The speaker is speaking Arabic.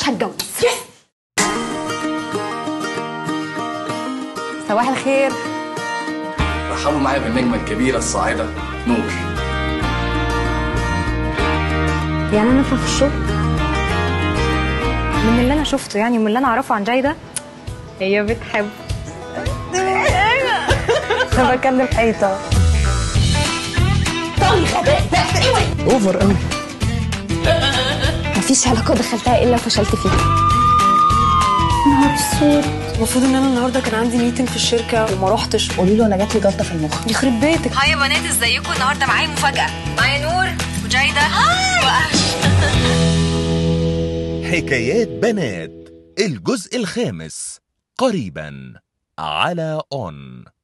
هتجوز. صباح الخير. رحبوا معايا بالنجمة الكبيرة الصاعدة نور. يعني انا في الشغل من اللي انا شفته، يعني من اللي انا اعرفه عن جايدة هي بتحب. انا بكلم حيطة. طول غباء بقى اوفر قوي. مفيش علاقة دخلتها الا وفشلت فيها. نهار اسود. المفروض ان انا النهارده كان عندي ميتنج في الشركه وما روحتش. قولي له انا جات لي جلطه في المخ. يخرب بيتك. هاي يا بنات، ازيكم؟ النهارده معايا مفاجأة. معايا نور وجايدة حكايات بنات الجزء الخامس قريبا على أون.